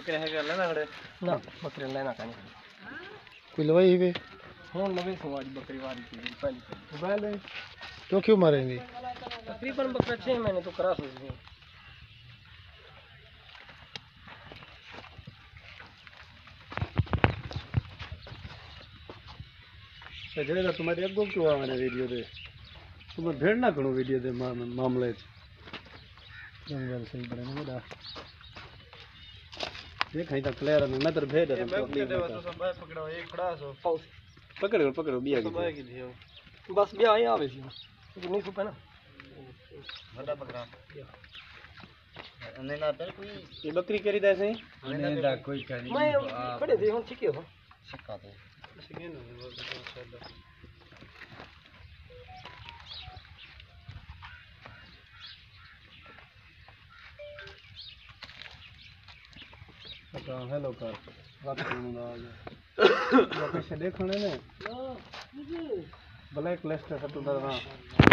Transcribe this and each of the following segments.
बकरे है लेना खड़े ना बकरे लेना का नहीं कोई लवाई है हूं लवे सो आज बकरी वाली थी पहले मोबाइल है तो क्यों मारेंगे तकरीबन बकरा 6 महीने तो करा सकते हैं जरा तुम्हारी अगो क्यों आ मैंने वीडियो दे तुम भेड़ ना करो वीडियो दे मामले जंगल सही बने ना मेरा देख कहीं तक क्लियर है मैं तेरे भेड़ दे मैं दे तो सब पकड़ो एक खड़ा सो पकड़ो बिया सब की दियो बस ब्याह ही आवे सी नहीं सुपे ना बड़ा बकरा नहीं ना पर कोई ये बकरी करी दे सही नहीं ना कोई करी मैं खड़े थे हम ठीक हो सिक्का दे सिक्के ना माशाल्लाह हेलो कर रात को ना आ गया लोकेशन देखने ने ब्लैक लिस्ट है तो दर हां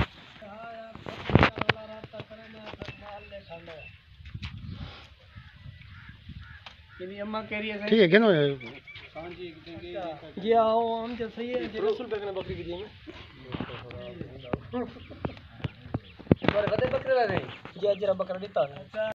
मेरी अम्मा कह रही है ठीक है क्या हां जी ये आओ हम जो सही है जे रसूल पे बकरी की दी में तुम्हारे बदे बकरे ला रहे ये जरा बकरा देता है